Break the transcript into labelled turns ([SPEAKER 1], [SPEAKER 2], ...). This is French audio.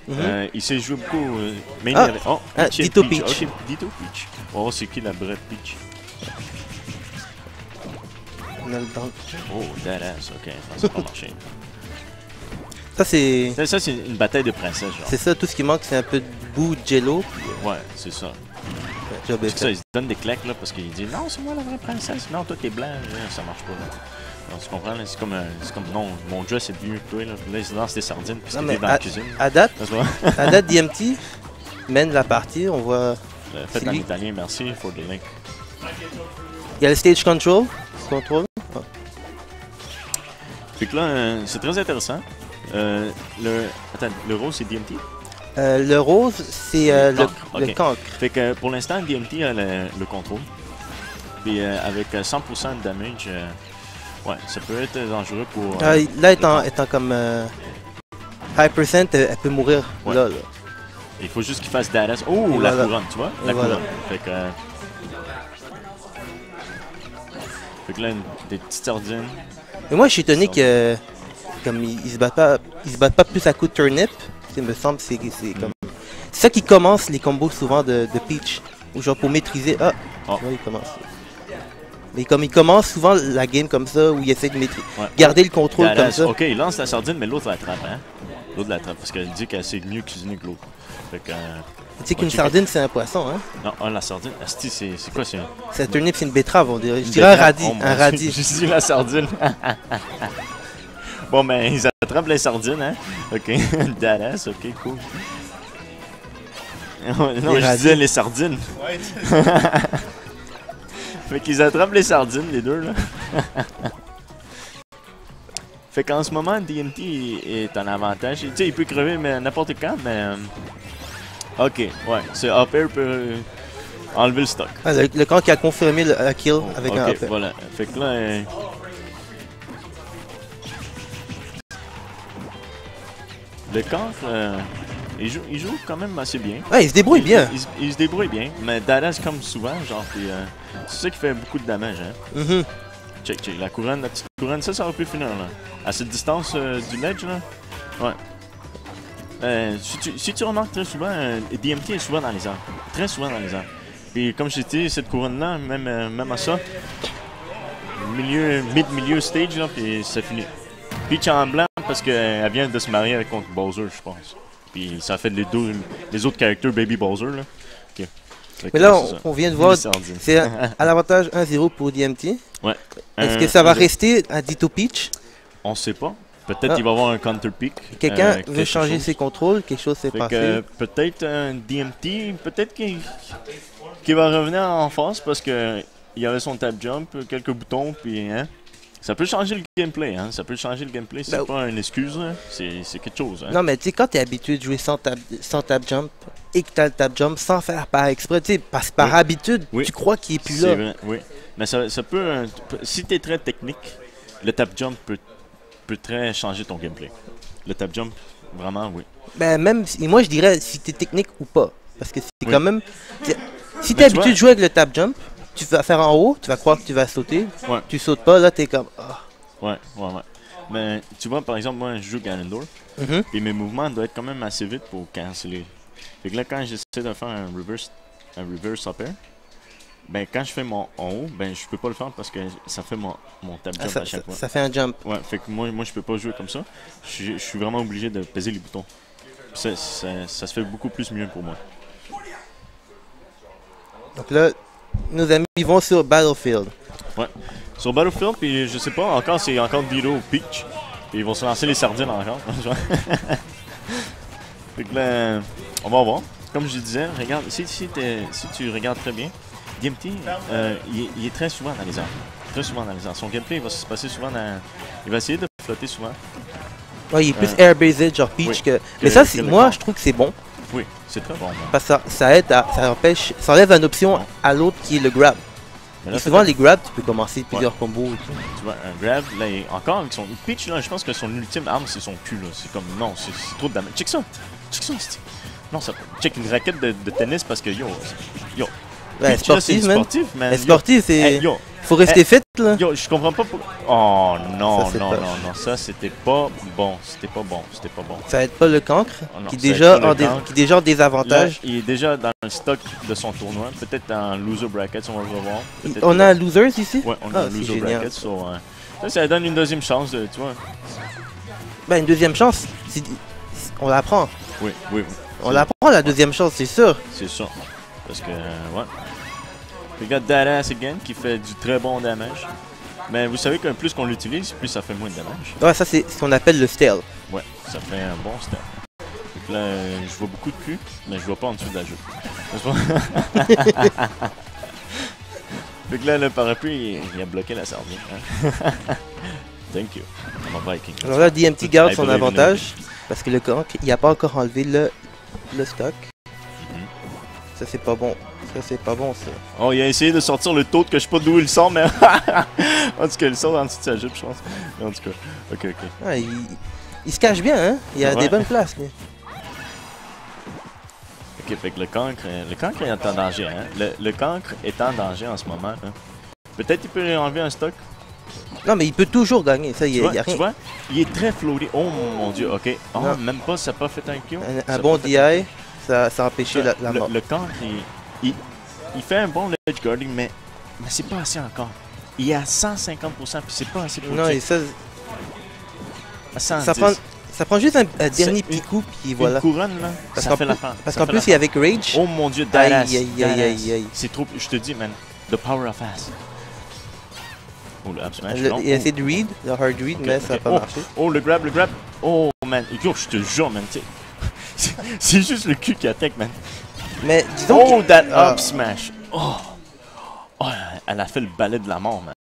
[SPEAKER 1] Il sait jouer beaucoup.
[SPEAKER 2] Ditto Peach.
[SPEAKER 1] Ok, Ditto Peach. Oh, c'est qui la vraie Peach?
[SPEAKER 2] On a le dunk.
[SPEAKER 1] Oh, badass, ok, ça va marcher.
[SPEAKER 2] Ça, c'est.
[SPEAKER 1] Ça, c'est une bataille de princesse, genre.
[SPEAKER 2] C'est ça, tout ce qui manque, c'est un peu de boue de jello.
[SPEAKER 1] Ouais, c'est ça.
[SPEAKER 2] Job est
[SPEAKER 1] C'est ça,
[SPEAKER 2] fait.
[SPEAKER 1] il se donne des claques là parce qu'il dit non, c'est moi la vraie princesse. Non, toi t'es blanc, là, ça marche pas. Là. Alors, tu comprends, là, c'est comme non, mon dress est mieux que toi. Là, là il se lance des sardines parce qu'il est dans la cuisine.
[SPEAKER 2] À date,
[SPEAKER 1] Ça se voit.
[SPEAKER 2] à date, DMT mène la partie. On voit.
[SPEAKER 1] Faites en italien, merci for the link.
[SPEAKER 2] Il y a le stage control.
[SPEAKER 1] Fait que là, c'est très intéressant. Le rose c'est DMT?
[SPEAKER 2] Le rose, c'est le cancre.
[SPEAKER 1] Fait que pour l'instant, DMT a le contrôle. Puis avec 100% de damage, ouais, ça peut être dangereux pour.
[SPEAKER 2] Là, étant comme high percent, elle peut mourir.
[SPEAKER 1] Ouais.
[SPEAKER 2] Là.
[SPEAKER 1] Il faut juste qu'il fasse DRS. Oh,
[SPEAKER 2] Et
[SPEAKER 1] la
[SPEAKER 2] voilà.
[SPEAKER 1] couronne, tu vois?
[SPEAKER 2] Et
[SPEAKER 1] La
[SPEAKER 2] voilà.
[SPEAKER 1] couronne. Fait que là, des petites sardines.
[SPEAKER 2] Mais moi, je suis étonné que comme ils se battent pas plus à coup de turnip. Il me semble c'est comme. C'est ça qui commence les combos souvent de Peach. Ou genre pour maîtriser. Ah!
[SPEAKER 1] Oh.
[SPEAKER 2] Ouais, il commence. Mais comme il commence souvent la game comme ça, où il essaie de maîtriser.
[SPEAKER 1] Ouais.
[SPEAKER 2] Garder le contrôle comme ça.
[SPEAKER 1] Ok, il lance la sardine, mais l'autre l'attrape, hein? L'autre l'attrape, parce qu'elle dit qu'elle sait mieux cuisiner que l'autre. Fait que.
[SPEAKER 2] Tu sais qu'une sardine, c'est un poisson, hein?
[SPEAKER 1] Non, la sardine, asti, c'est quoi?
[SPEAKER 2] C'est un turnip, c'est une betterave, on dirait. Je dirais un radis.
[SPEAKER 1] Oh,
[SPEAKER 2] Un radis.
[SPEAKER 1] J'ai dit la sardine. Bon, ben, ils attrapent les sardines, hein? Ok, badass, ok, cool. Non, je disais les sardines.
[SPEAKER 3] Ouais.
[SPEAKER 1] Fait qu'ils attrapent les sardines, les deux, là. Fait qu'en ce moment, DMT est en avantage. Tu sais, il peut crever n'importe quand, mais... ok, ouais, c'est up air peut enlever le stock.
[SPEAKER 2] Ah, le camp qui a confirmé le kill avec un
[SPEAKER 1] Ok,
[SPEAKER 2] up air.
[SPEAKER 1] voilà. Fait que là... le cancre, il joue quand même assez bien.
[SPEAKER 2] Ouais, il se débrouille bien.
[SPEAKER 1] Il se débrouille bien, mais Dadas comme souvent, genre, puis c'est ça qui fait beaucoup de damage, hein. Check, la petite couronne, ça aurait pu finir, là. À cette distance du ledge, là. Ouais. Si tu remarques très souvent, DMT est souvent dans les airs. Très souvent dans les airs. Puis comme je t'ai dit, cette couronne-là, même à ça, mid-milieu stage, là, puis ça finit. Peach en blanc parce qu'elle vient de se marier avec contre Bowser, je pense. Puis ça fait les autres caractères Baby Bowser, là. Okay.
[SPEAKER 2] Mais là, on vient de voir, c'est à l'avantage 1-0 pour DMT.
[SPEAKER 1] Ouais.
[SPEAKER 2] Est-ce que ça va rester à Ditto Peach?
[SPEAKER 1] On sait pas. Peut-être qu'il va y avoir un counter pick.
[SPEAKER 2] Quelqu'un veut changer ses contrôles, quelque chose s'est passé.
[SPEAKER 1] Peut-être un DMT, peut-être qu'il va revenir en force parce que il y avait son tap jump, quelques boutons, puis hein. Ça peut changer le gameplay, hein. Ça peut changer le gameplay, c'est pas une excuse, hein. C'est quelque chose, hein.
[SPEAKER 2] Non, mais tu sais, quand t'es habitué de jouer sans tap jump et que t'as le tap jump sans faire par exprès, tu sais, par habitude, tu crois qu'il est plus là.
[SPEAKER 1] Vrai, oui. Mais ça peut, si t'es très technique, le tap jump peut très changer ton gameplay. Le tap jump, vraiment, oui.
[SPEAKER 2] Ben, même, moi je dirais si t'es technique ou pas. Parce que c'est quand même. Si t'es habitué de jouer avec le tap jump, tu vas faire en haut, tu vas croire que tu vas sauter.
[SPEAKER 1] Ouais.
[SPEAKER 2] Tu sautes pas, là t'es comme. Oh.
[SPEAKER 1] Ouais. Mais tu vois, par exemple, moi je joue Ganondorf, et mes mouvements doivent être quand même assez vite pour canceller. Fait que là, quand j'essaie de faire un reverse up air, ben quand je fais mon en haut, ben je peux pas le faire parce que ça fait mon tap jump à chaque fois.
[SPEAKER 2] Ça fait un jump.
[SPEAKER 1] Ouais, fait que moi je peux pas jouer comme ça. Je suis vraiment obligé de peser les boutons. Ça se fait beaucoup plus mieux pour moi.
[SPEAKER 2] Donc là, nos amis vont sur Battlefield.
[SPEAKER 1] Ouais. Sur Battlefield, puis je sais pas, encore c'est encore Ditto ou Peach. Puis ils vont se lancer les sardines encore. Fait que là, on va voir. Comme je disais, regarde, si tu regardes très bien, DMT, il est très souvent dans les airs. Très souvent dans les airs. Son gameplay va se passer souvent dans... Il va essayer de flotter souvent.
[SPEAKER 2] Ouais, il est plus air-based, genre Peach que... Mais ça, moi, je trouve que c'est bon.
[SPEAKER 1] Oui, c'est très bon.
[SPEAKER 2] Parce que ça aide à... Ça enlève une option à l'autre qui est le grab. Là, et souvent, les grabs, tu peux commencer plusieurs combos et tout.
[SPEAKER 1] Tu vois, un grab, là, encore avec son... Peach, là, je pense que son ultime arme, c'est son cul, là. C'est comme... Non, c'est trop de damage. Check ça! Non, ça... Check une raquette de tennis parce que, yo...
[SPEAKER 2] Ouais, sportive,
[SPEAKER 1] sportif, man.
[SPEAKER 2] Sportif, c'est...
[SPEAKER 1] Yo.
[SPEAKER 2] Faut rester fit là.
[SPEAKER 1] Yo, je comprends pas pourquoi. Oh non,
[SPEAKER 2] Ça, c'est
[SPEAKER 1] non,
[SPEAKER 2] pas-
[SPEAKER 1] non, non, ça c'était pas bon. C'était pas bon, c'était pas bon.
[SPEAKER 2] Ça aide pas le cancre,
[SPEAKER 1] Oh non,
[SPEAKER 2] qui,
[SPEAKER 1] ça aide
[SPEAKER 2] déjà
[SPEAKER 1] pas le
[SPEAKER 2] en dé-
[SPEAKER 1] cancre.
[SPEAKER 2] qui est déjà en
[SPEAKER 1] Là,
[SPEAKER 2] désavantage.
[SPEAKER 1] il est déjà dans le stock de son tournoi. Peut-être en loser bracket, on va le revoir. Peut-être
[SPEAKER 2] On a losers ici?
[SPEAKER 1] Ouais, on a
[SPEAKER 2] Ah,
[SPEAKER 1] un
[SPEAKER 2] c'est
[SPEAKER 1] loser
[SPEAKER 2] génial.
[SPEAKER 1] bracket. Ça donne une deuxième chance, tu vois.
[SPEAKER 2] Ben, une deuxième chance, on la prend.
[SPEAKER 1] Oui, oui,
[SPEAKER 2] On la prend la deuxième chance, c'est sûr.
[SPEAKER 1] c'est ça. Parce que, ouais. Regarde Dadass again qui fait du très bon damage. Mais vous savez qu'un plus qu'on l'utilise, plus ça fait moins de damage.
[SPEAKER 2] Ouais, ça c'est ce qu'on appelle le stealth.
[SPEAKER 1] Ouais, ça fait un bon step. Donc là, je vois beaucoup de cul, mais je vois pas en dessous de la joue. Donc là, le parapluie, il a bloqué la sardine. Hein. Thank you. I'm a Viking.
[SPEAKER 2] Alors là, DMT garde
[SPEAKER 1] I
[SPEAKER 2] son
[SPEAKER 1] believe in
[SPEAKER 2] avantage, parce que le cancre, il a pas encore enlevé le stock.
[SPEAKER 1] Mhm.
[SPEAKER 2] Ça c'est pas bon. Ça c'est pas bon ça.
[SPEAKER 1] Oh, il a essayé de sortir le taunt que je sais pas d'où il sort, mais. En tout cas, il sort en dessous de sa jupe, je pense. En tout cas, ok.
[SPEAKER 2] Ouais, il se cache bien, hein. Il a
[SPEAKER 1] Ouais.
[SPEAKER 2] des bonnes places, lui.
[SPEAKER 1] Ok, fait que le cancre est en danger, hein. Le cancre est en danger en ce moment, hein. Peut-être qu'il peut lui enlever un stock.
[SPEAKER 2] Non, mais il peut toujours gagner. Ça, il y a
[SPEAKER 1] Tu
[SPEAKER 2] rien.
[SPEAKER 1] vois, il est très floaté. Oh mon dieu, ok. Oh,
[SPEAKER 2] Non.
[SPEAKER 1] même pas, ça n'a pas fait un kill.
[SPEAKER 2] Un
[SPEAKER 1] Ça
[SPEAKER 2] bon
[SPEAKER 1] a pas fait
[SPEAKER 2] DI, ça a empêché la mort.
[SPEAKER 1] Le cancre, il fait un bon ledge guarding, mais c'est pas assez encore. Il est à 150%, puis c'est pas assez pour
[SPEAKER 2] Non,
[SPEAKER 1] tuer.
[SPEAKER 2] et ça,
[SPEAKER 1] À 110.
[SPEAKER 2] ça prend juste un dernier
[SPEAKER 1] C'est
[SPEAKER 2] petit
[SPEAKER 1] une-
[SPEAKER 2] coup, puis
[SPEAKER 1] Une
[SPEAKER 2] voilà.
[SPEAKER 1] couronne, là,
[SPEAKER 2] Parce
[SPEAKER 1] ça
[SPEAKER 2] qu'en
[SPEAKER 1] fait
[SPEAKER 2] plus-
[SPEAKER 1] l'affaire.
[SPEAKER 2] Parce
[SPEAKER 1] Ça
[SPEAKER 2] qu'en
[SPEAKER 1] fait
[SPEAKER 2] plus,
[SPEAKER 1] l'affaire.
[SPEAKER 2] il est avec Rage.
[SPEAKER 1] Oh mon dieu,
[SPEAKER 2] Aïe,
[SPEAKER 1] Dadass.
[SPEAKER 2] aïe, aïe, aïe,
[SPEAKER 1] Dadass.
[SPEAKER 2] aïe.
[SPEAKER 1] C'est trop, je te dis, man. The power of ass. Oh, le up smash,
[SPEAKER 2] Il
[SPEAKER 1] non?
[SPEAKER 2] a essayé de read, le hard read, mais ça n'a pas
[SPEAKER 1] oh,
[SPEAKER 2] marché.
[SPEAKER 1] oh, le grab. Oh, man. Yo, je te jure, man. C'est juste le cul qui attaque, man.
[SPEAKER 2] Mais disons
[SPEAKER 1] Oh,
[SPEAKER 2] que-
[SPEAKER 1] that
[SPEAKER 2] Ah.
[SPEAKER 1] up smash. Oh. Oh, elle a fait le balai de la mort, man.